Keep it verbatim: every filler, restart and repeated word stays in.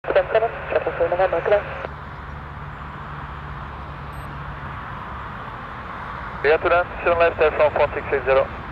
seven seven, triple three November, good day. Clear to land, seven left there from four six eight zero.